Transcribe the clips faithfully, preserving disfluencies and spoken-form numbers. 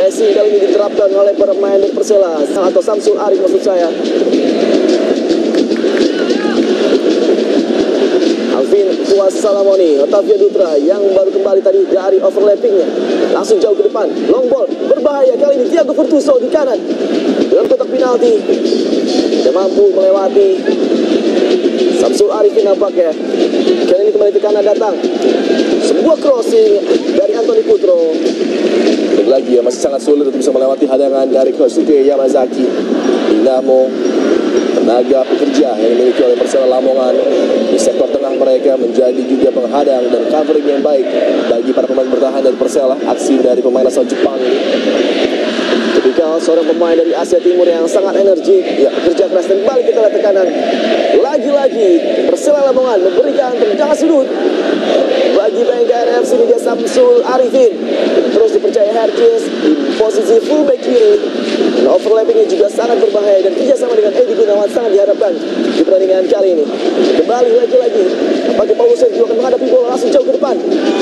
Pressing kali ini diterapkan oleh para pemain dari Persela atau Samsul Arif maksud saya. Alvin Tuas Salamoni, Otavio Dutra yang baru kembali tadi dari overlappingnya, langsung jauh ke depan, long ball berbahaya kali ini. Thiago Furtuso di kanan dalam kotak penalti, tidak mampu melewati Samsul Arifin nampaknya. Kali ini kembali ke kanan datang sebuah crossing dari Anthony Putro. Lagi ya, masih sangat sulit untuk bisa melewati hadangan dari Kosuke Yamazaki. Dinamo, tenaga pekerja yang dimiliki oleh Persela Lamongan di sektor tengah mereka menjadi juga penghadang dan covering yang baik bagi para pemain bertahan dari Persela. Aksi dari pemain asal Jepang ini tipikal seorang pemain dari Asia Timur yang sangat energik, ya, kerja keras dan balik kita lihat tekanan. Lagi-lagi Persela Lamongan memberikan tendangan sudut bagi Bayangkara F C Liga Samsul Arifin. Terus dipercaya Herkis di posisi fullback kiri. Dan overlappingnya juga sangat berbahaya dan kerjasama dengan Edi Gunawan sangat diharapkan di pertandingan kali ini. Kembali lagi-lagi bagi Paulo Sergio akan menghadapi bola langsung jauh ke depan.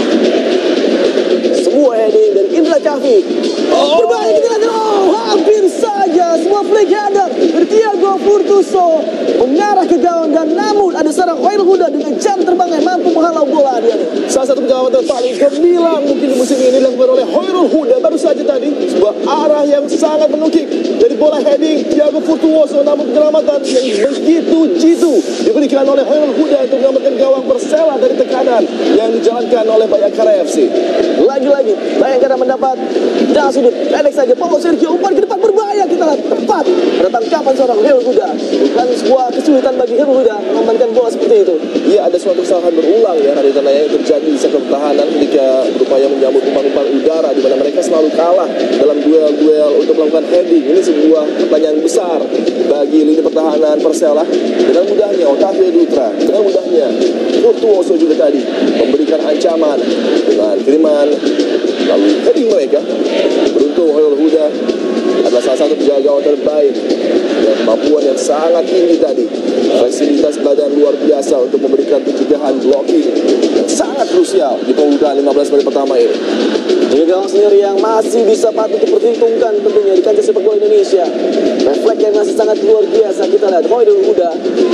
Semua heading dari Indra Kavi. Oh, berbahaya kita lihat. Oh, hampir saja semua flick header dari Thiago Furtuso mengarah ke gawang, dan namun ada seorang Hoirul Huda dengan jam terbang yang mampu menghalau bola dia nih. Salah satu penyelamatan paling gemilang mungkin di musim ini dilakukan oleh Hoirul Huda baru saja tadi. Sebuah arah yang sangat menukik dari bola heading Thiago Furtuso, namun penyelamatan yang begitu jitu diberikan oleh Hoirul Huda untuk menyelamatkan gawang Persela dari tekanan yang dijalankan oleh Bayangkara F C. Lagi-lagi Bayangkara mendapat jangan sudut pendek saja. Paulo Sergio umpan ke depan berbahaya, kita lihat tepat pada tangkapan seorang Hoirul Huda. Bukan sebuah kesulitan bagi Hoirul Huda mengamankan bola seperti itu. Iya, ada suatu kesalahan berulang ya dari tanahnya yang terjadi di sektor pertahanan ketika berupaya menyambut umpan-umpan udara di mana mereka selalu kalah dalam duel-duel untuk melakukan heading. Ini sebuah pertanyaan besar bagi lini pertahanan Persela. Dengan mudahnya Otavio Dutra, dengan mudahnya Furtuoso juga tadi memberikan ancaman dengan kiriman lalu heading mereka. Beruntung Hoirul Huda adalah salah satu penjaga gawang terbaik dengan kemampuan yang sangat tinggi tadi, fleksibilitas badan luar biasa untuk memberikan pencegahan blocking yang sangat krusial di pembukaan lima belas menit pertama ini. Ini gawang sendiri yang masih bisa patut diperhitungkan tentunya di kancah sepak bola Indonesia. Refleks yang masih sangat luar biasa. Kita lihat Hoirul Huda.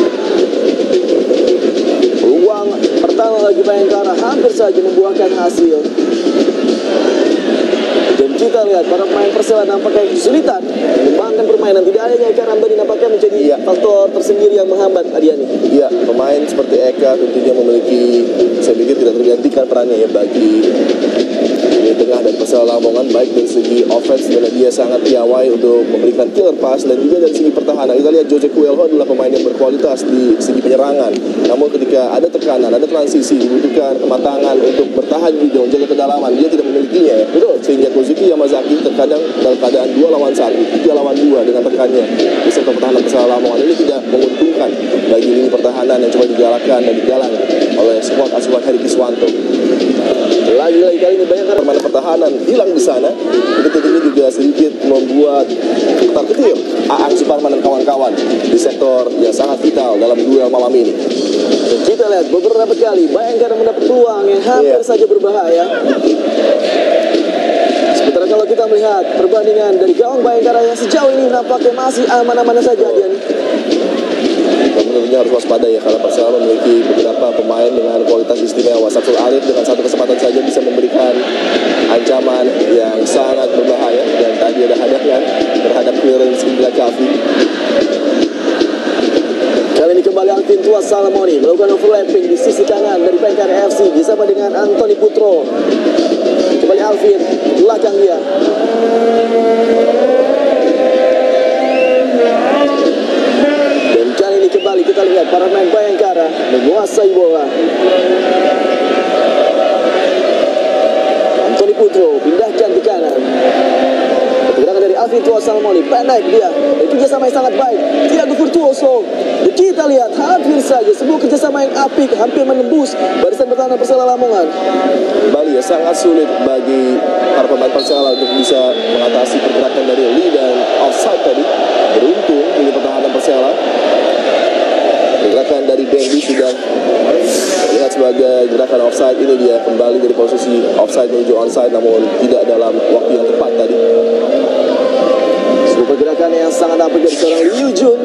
Peluang pertama bagi Bayangkara hampir saja membuahkan hasil. Dan kita lihat para pemain Persela nampaknya kesulitan mengembangkan permainan. Tidak hanya Eka Ramdhani nampaknya menjadi iya. faktor tersendiri yang menghambat Adiani. Iya, pemain seperti Eka tentunya memiliki, saya pikir tidak tergantikan perannya ya bagi di tengah dan Persela Lamongan, baik dari segi offense dimana dia sangat piawai untuk memberikan killer pass, dan juga dari segi pertahanan. Kita lihat Jose Coelho adalah pemain yang berkualitas di segi penyerangan, namun ketika ada tekanan, ada transisi, dibutuhkan kematangan untuk bertahan juga menjaga kedalaman, dia tidak memilikinya ya. Betul. Sehingga Kozuki Yamazaki terkadang dalam keadaan dua lawan satu, tiga lawan dua dengan tekannya di sektor pertahanan Persela Lamongan ini tidak menguntungkan bagi lini pertahanan yang coba digalakkan dan digalang oleh skuad asuhan Heri Kiswanto. Lagi-lagi kali ini Bayangkara permainan pertahanan hilang di sana. Ini tentunya juga sedikit membuat ketar ketir Aang Suparman dan kawan-kawan di sektor yang sangat vital dalam duel malam ini. Dan kita lihat beberapa kali Bayangkara mendapat peluang yang hampir yeah. saja berbahaya. Sementara kalau kita melihat perbandingan dari gawang Bayangkara yang sejauh ini nampaknya masih aman-aman saja, Dian. Tentunya harus waspada ya, karena Persela memiliki beberapa pemain dengan kualitas istimewa. Samsul Arif dengan satu kesempatan saja bisa memberikan ancaman yang sangat berbahaya, dan tadi ada hadangan terhadap clearance Indra Kavi. Kali ini kembali Alvin Tuas Salamoni melakukan overlapping di sisi kanan dari Bayangkara F C bersama dengan Anthony Putro. Kembali Alvin belakang dia. Kembali kita lihat para pemain Bayangkara menguasai bola. Anthony Putro pindahkan ke kanan. Pergerakan dari Alvin Tuas Salamoni, pendek dia. Dan kerjasama yang sangat baik. Thiago Furtuoso. Dan kita lihat hampir saja sebuah kerjasama yang apik, hampir menembus barisan pertahanan Persela Lamongan. Kembali ya, sangat sulit bagi para pemain Persela untuk bisa mengatasi pergerakan dari Lee dan offside tadi. Beruntung di pertahanan Persela. Gerakan dari Bendy sudah terlihat sebagai gerakan offside. Ini dia kembali dari posisi offside menuju onside, namun tidak dalam waktu yang tepat tadi. sangat apik dari seorang Liu Jun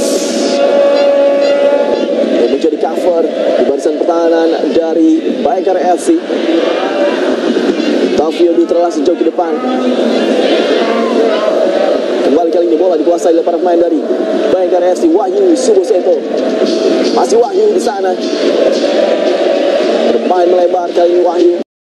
yang menjadi cover di barisan pertahanan dari Bayangkara F C. Taufio Dutra sejauh ke depan. Kembali kali ini bola dikuasai oleh para pemain dari Bayangkara F C. Wahyu Suboseto, masih Wahyu di sana, bermain melebar kali ini Wahyu.